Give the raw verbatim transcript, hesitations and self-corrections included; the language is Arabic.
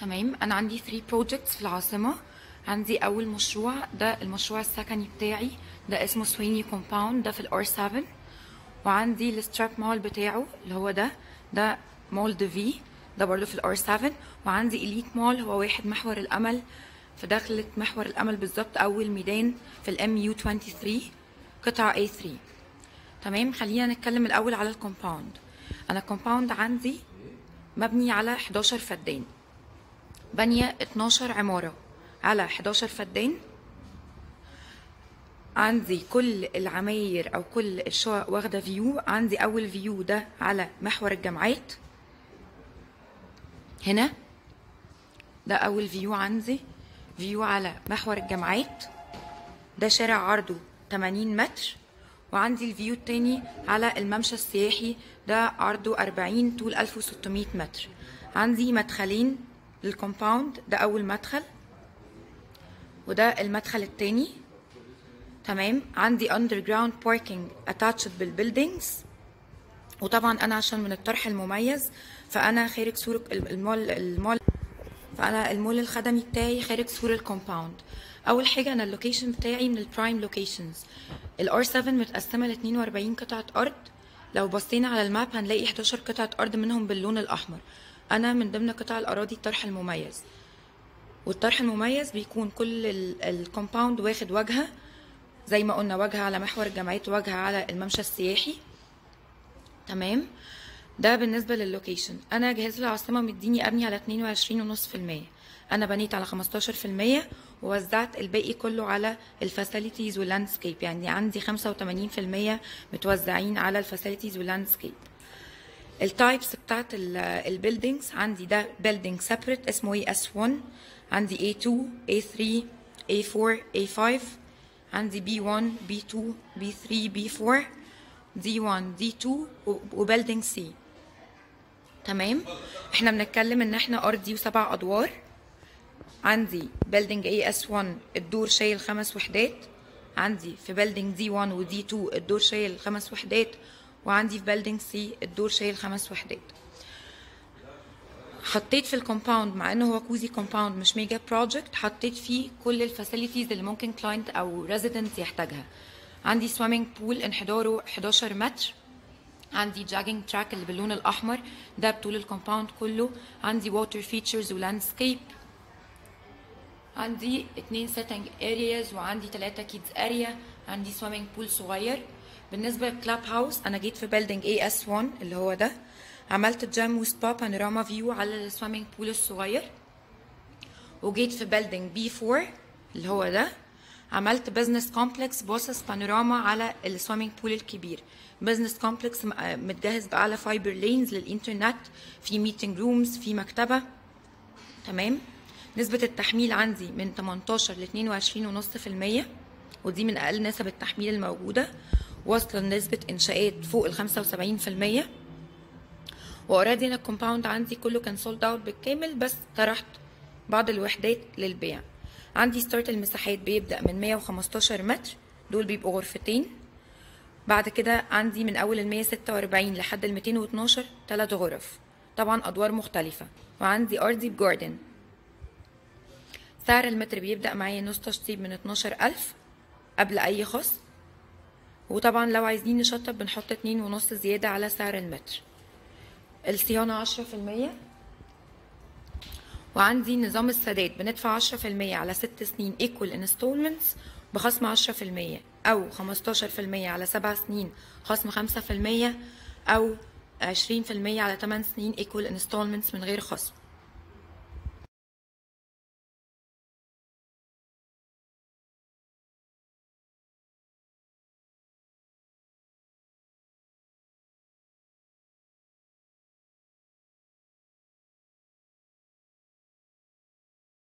تمام. انا عندي ثلاثة بروجكتس في العاصمه. عندي اول مشروع، ده المشروع السكني بتاعي، ده اسمه سويني كومباوند، ده في الار سبعة. وعندي الستراب مول بتاعه اللي هو ده ده مول دي في، ده برضو في الار سبعة. وعندي اليت مول، هو واحد محور الامل، في داخلة محور الامل بالظبط، اول ميدان في الام يو ثلاثة وعشرين قطعة إيه ثلاثة. تمام. خلينا نتكلم الاول على الكومباوند. انا الكومباوند عندي مبني على حداشر فدان، بانية اتناشر عمارة على حداشر فدان. عندي كل العماير او كل الشقق واخده فيو. عندي اول فيو ده على محور الجامعات هنا، ده اول فيو عندي، فيو على محور الجامعات، ده شارع عرضه تمانين متر. وعندي الفيو التاني على الممشى السياحي، ده عرضه أربعين، طول ألف وستمية متر. عندي مدخلين للكومباوند، ده اول مدخل وده المدخل التاني. تمام. عندي underground parking attached بالبيلدينجز. وطبعا انا عشان من الطرح المميز فانا خارج سور المول المول فانا المول الخدمي بتاعي خارج سور الكومباوند. اول حاجه انا اللوكيشن بتاعي من البرايم لوكيشنز. الار سبعة متقسمه ل اتنين وأربعين قطعه ارض. لو بصينا على الماب هنلاقي حداشر قطعه ارض منهم باللون الاحمر. انا من ضمن قطع الاراضي الطرح المميز. والطرح المميز بيكون كل الكومباوند واخد واجهه، زي ما قلنا واجهه على محور الجامعات وواجهه على الممشى السياحي. تمام. ده بالنسبه لللوكيشن. انا جهاز العاصمه مديني ابني على اتنين وعشرين ونص في المية، انا بنيت على خمستاشر في المية ووزعت الباقي كله على الفاسيلتيز واللاندسكيب. يعني عندي خمسة وتمانين في المية متوزعين على الفاسيلتيز واللاندسكيب. التايبس بتاعت البيلدينجز عندي، ده بيلدينج سيبريت اسمه اي اس واحد، عندي إيه اتنين، إيه ثلاثة، إيه أربعة، إيه خمسة، عندي بي واحد، بي اتنين، بي ثلاثة، بي أربعة، دي واحد، دي اتنين، وبيلدينج سي. تمام. احنا بنتكلم ان احنا ارضي وسبع ادوار. عندي بيلدينج اي اس واحد الدور شايل خمس وحدات، عندي في بيلدينج دي واحد ودي اتنين الدور شايل خمس وحدات، وعندي في بيلدينج سي الدور شايل خمس وحدات. حطيت في الكومباوند، مع انه هو كوزي كومباوند مش ميجا بروجكت، حطيت فيه كل الفاسيلتيز اللي ممكن كلاينت او ريزيدنت يحتاجها. عندي سويمنج بول انحداره حداشر متر، عندي جاجينج تراك اللي باللون الاحمر ده بطول الكومباوند كله، عندي ووتر فيتشرز ولاندسكيب، عندي اتنين سيتنج ارياز وعندي تلاتة كيدز اريا، عندي سويمنج بول صغير. بالنسبه للكلاب هاوس انا جيت في بيلدينج اي اس واحد اللي هو ده، عملت جيم وسبا بانوراما فيو على السويمنج بول الصغير. وجيت في بيلدينج بي أربعة اللي هو ده، عملت بزنس كومبلكس باصص بانوراما على السويمنج بول الكبير. بزنس كومبلكس متجهز بأعلى فايبر لينز للإنترنت، في ميتنج رومز، في مكتبة. تمام. نسبة التحميل عندي من تمنتاشر ل اتنين وعشرين ونص في المية، ودي من أقل نسب التحميل الموجودة. واصلة لنسبة إنشاءات فوق ال خمسة وسبعين في المية. وأوريدي أنا الكومباوند عندي كله كان سولد أوت بالكامل، بس طرحت بعض الوحدات للبيع. عندي ستارت المساحات بيبدأ من مية وخمستاشر متر، دول بيبقوا غرفتين. بعد كده عندي من أول ال مية ستة وأربعين لحد ال ميتين واتناشر تلات غرف، طبعا أدوار مختلفة. وعندي أرضي بجاردن. سعر المتر بيبدأ معايا نص تشطيب من اتناشر ألف قبل أي خصم، وطبعا لو عايزين نشطب بنحط اتنين ونص زيادة على سعر المتر. الصيانة عشرة في المية. وعندي نظام السداد، بندفع عشرة في المية على ست سنين equal installments بخصم عشرة في المية، أو خمستاشر في المية على سبع سنين خصم خمسة في المية، أو عشرين في المية على تمن سنين equal installments من غير خصم.